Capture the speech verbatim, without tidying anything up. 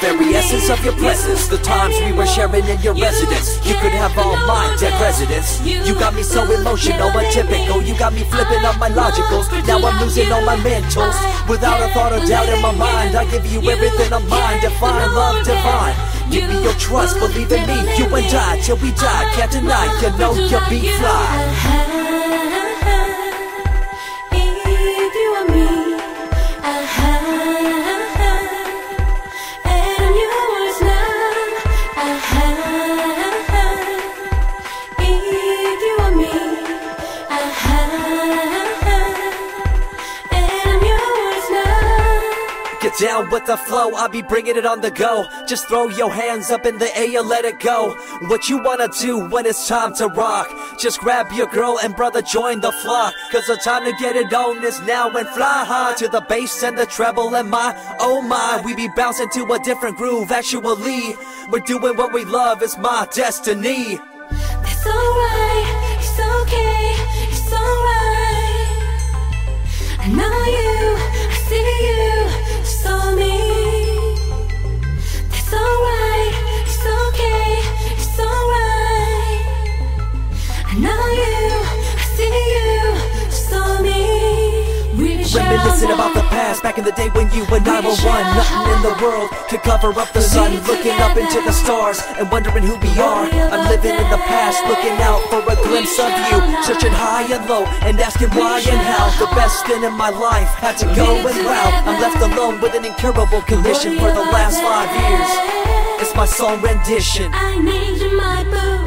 very essence of your presence. The times we were sharing in your residence, you could have all my dead residents. You got me so emotional, atypical. You got me flipping up my logicals. Now I'm losing all my mentals. Without a thought or doubt in my mind, I give you everything of mine. Define love divine. Give me your trust, believe in me. You and I, till we die, can't deny. You know you'll be fly. Get down with the flow, I'll be bringing it on the go. Just throw your hands up in the air, let it go. What you wanna do when it's time to rock? Just grab your girl and brother, join the flock. Cause the time to get it on is now, and fly high to the bass and the treble and my, oh my. We be bouncing to a different groove, actually. We're doing what we love, it's my destiny. That's alright, it's okay, it's alright. I know you, I see you. So me, that's alright, it's okay, it's alright. I know you, I see you, so me. Really reminiscing about the past, back in the day when you and I were one. Nothing in the world could cover up the sun. Looking up into the stars and wondering who we are. I'm living in the past, looking out for a glimpse of you. Searching high and low and asking why and how. The best thing in my life had to go and wow. I'm left alone with an incurable condition for the last five years. It's my song rendition. I need you, my boo.